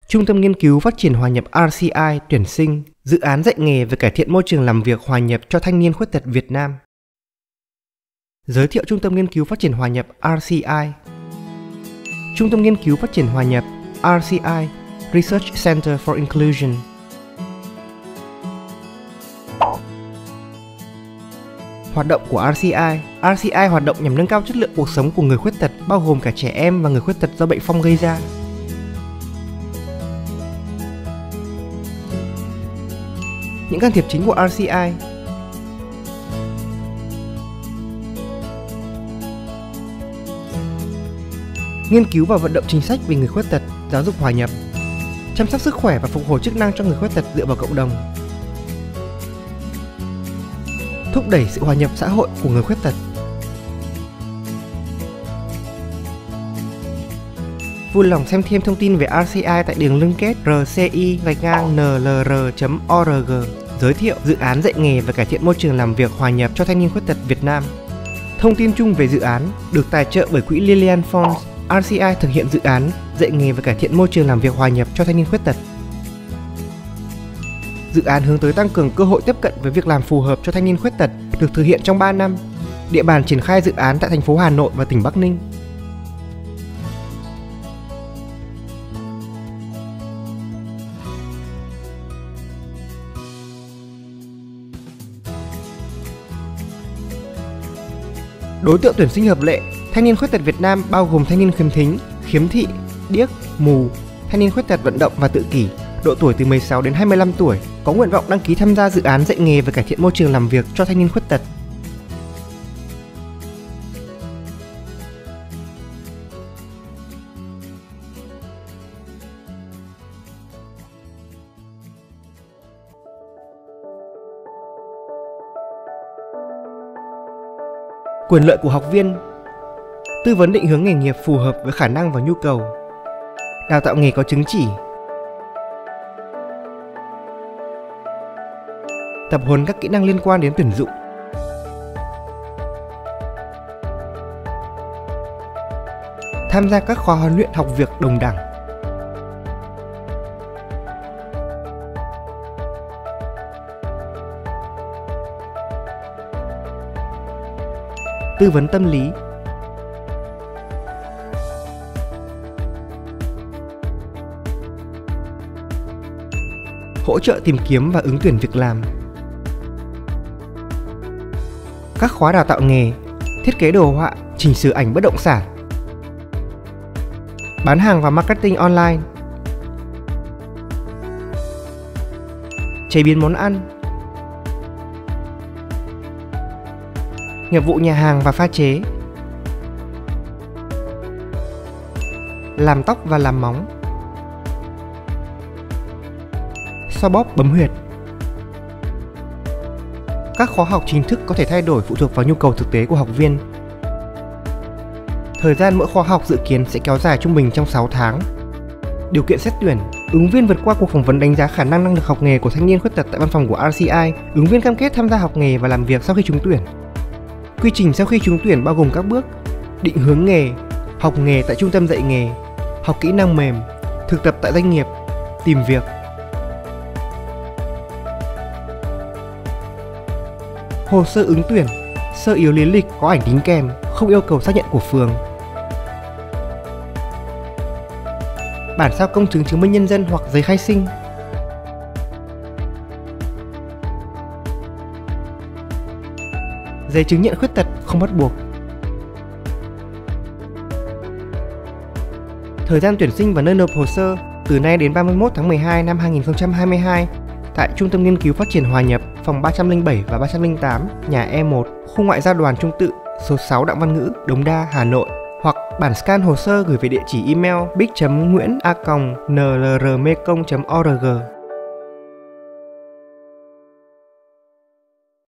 Trung tâm Nghiên cứu Phát triển Hòa nhập RCI tuyển sinh dự án dạy nghề về cải thiện môi trường làm việc hòa nhập cho thanh niên khuyết tật Việt Nam. Giới thiệu Trung tâm Nghiên cứu Phát triển Hòa nhập RCI. Trung tâm Nghiên cứu Phát triển Hòa nhập RCI Research Center for Inclusion. Hoạt động của RCI. RCI hoạt động nhằm nâng cao chất lượng cuộc sống của người khuyết tật, bao gồm cả trẻ em và người khuyết tật do bệnh phong gây ra. Những can thiệp chính của RCI. Nghiên cứu và vận động chính sách về người khuyết tật, giáo dục hòa nhập, chăm sóc sức khỏe và phục hồi chức năng cho người khuyết tật dựa vào cộng đồng, thúc đẩy sự hòa nhập xã hội của người khuyết tật. Vui lòng xem thêm thông tin về RCI tại đường liên kết rci-nlr.org. Giới thiệu dự án dạy nghề và cải thiện môi trường làm việc hòa nhập cho thanh niên khuyết tật Việt Nam. Thông tin chung về dự án được tài trợ bởi quỹ Lillian Funds. RCI thực hiện dự án dạy nghề và cải thiện môi trường làm việc hòa nhập cho thanh niên khuyết tật. Dự án hướng tới tăng cường cơ hội tiếp cận với việc làm phù hợp cho thanh niên khuyết tật, được thực hiện trong 3 năm. Địa bàn triển khai dự án tại thành phố Hà Nội và tỉnh Bắc Ninh. Đối tượng tuyển sinh hợp lệ: thanh niên khuyết tật Việt Nam bao gồm thanh niên khiếm thính, khiếm thị, điếc, mù, thanh niên khuyết tật vận động và tự kỷ, độ tuổi từ 16 đến 25 tuổi, có nguyện vọng đăng ký tham gia dự án dạy nghề và cải thiện môi trường làm việc cho thanh niên khuyết tật. Quyền lợi của học viên: tư vấn định hướng nghề nghiệp phù hợp với khả năng và nhu cầu, đào tạo nghề có chứng chỉ, tập huấn các kỹ năng liên quan đến tuyển dụng, tham gia các khóa huấn luyện học việc đồng đẳng, tư vấn tâm lý, hỗ trợ tìm kiếm và ứng tuyển việc làm, các khóa đào tạo nghề, thiết kế đồ họa, chỉnh sửa ảnh bất động sản, bán hàng và marketing online, chế biến món ăn, nghiệp vụ nhà hàng và pha chế, làm tóc và làm móng, xoa bóp bấm huyệt. Các khóa học chính thức có thể thay đổi phụ thuộc vào nhu cầu thực tế của học viên. Thời gian mỗi khóa học dự kiến sẽ kéo dài trung bình trong 6 tháng. Điều kiện xét tuyển: ứng viên vượt qua cuộc phỏng vấn đánh giá khả năng lực học nghề của thanh niên khuyết tật tại văn phòng của RCI. Ứng viên cam kết tham gia học nghề và làm việc sau khi trúng tuyển. Quy trình sau khi trúng tuyển bao gồm các bước: định hướng nghề, học nghề tại trung tâm dạy nghề, học kỹ năng mềm, thực tập tại doanh nghiệp, tìm việc. Hồ sơ ứng tuyển: sơ yếu lý lịch có ảnh đính kèm, không yêu cầu xác nhận của phường. Bản sao công chứng chứng minh nhân dân hoặc giấy khai sinh. Giấy chứng nhận khuyết tật không bắt buộc. Thời gian tuyển sinh và nơi nộp hồ sơ từ nay đến 31 tháng 12 năm 2022 tại Trung tâm Nghiên cứu Phát triển Hòa nhập, phòng 307 và 308, nhà E1, khu ngoại giao Đoàn Trung Tự, số 6 Đặng Văn Ngữ, Đống Đa, Hà Nội, hoặc bản scan hồ sơ gửi về địa chỉ email bích.nguyễn@nlrmekong.org.